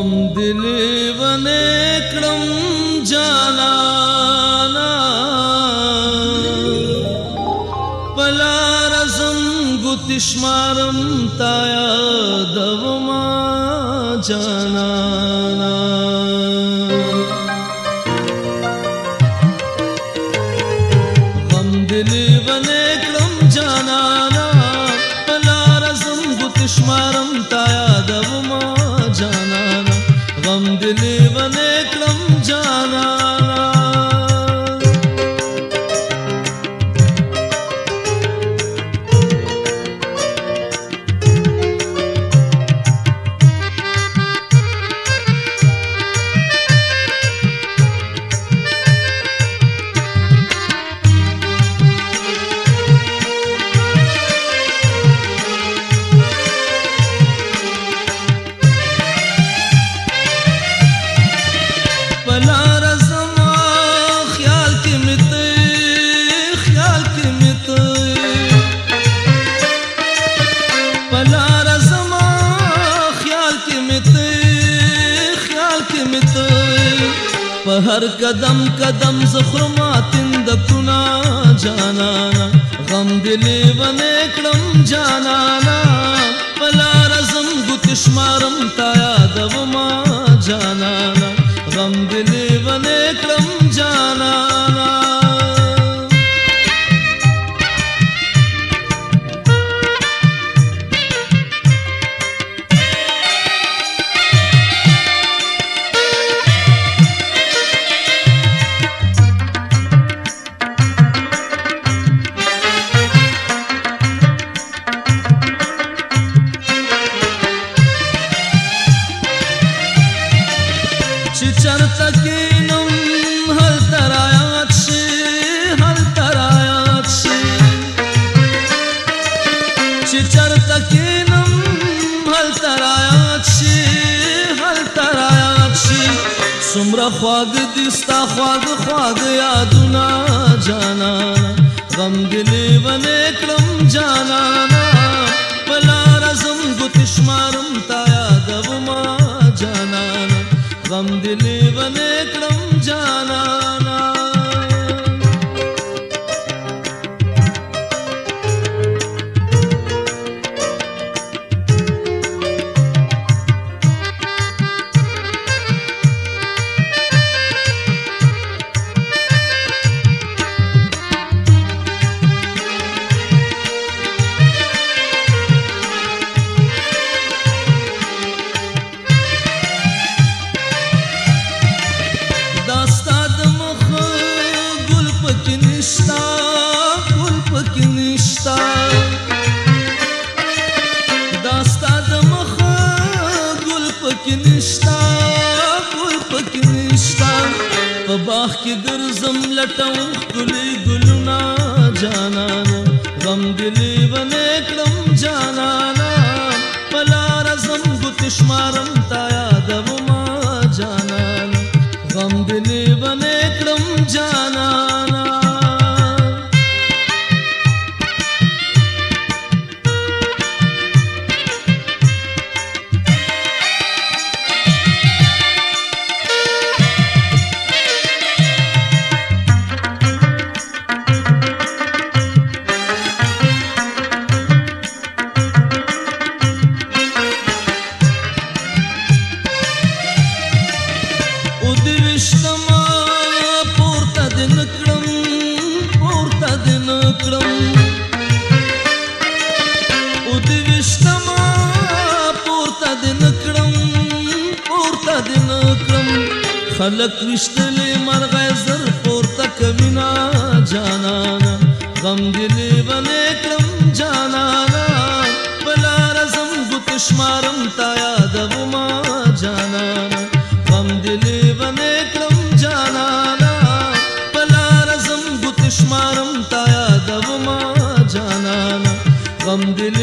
غم دلی ونه کړم جانانا پلار زم ګوتی شمارم تا یادوما جانانا غم دلی ونه کړم جانانا پلار زم ګوتی شمارم تا یادوما جانانا غم دلی ونه کړم جانانا हर कदम कदम ज़ख्रुमातिन दकुना जानाना गम दिली wane कड़म जानाना पलार ज़म गुतिश्मारम ताया दवमा जानाना गम दिली wane कड़म जानाना चरता कीनम हल तरायात से चरता कीनम हल तरायात से सुमरा ख्वाग दिस्ता ख्वाग यादुना जानाना गम दिली wane कड़म जानाना पलार ज़म गुतिश्मारम ता यादवमा जानाना गम दिली wane कड़म जानाना बाह की गर्जम लटऊं गुली गुलना जानाना गम दिली wane कड़म जानाना पलार ज़म गुतिश्मारम ता यादवमा जानाना गम दिली wane कड़म जानाना खलक विश्तले मरग़े ज़र पोरता कविना जानाना गम दिली wane कड़म जानाना पलार ज़म गुतिश्मारम ता यादवमा जानाना गम दिली wane कड़म जानाना पलार ज़म गुतिश्मारम ता यादवमा जानाना गम दिली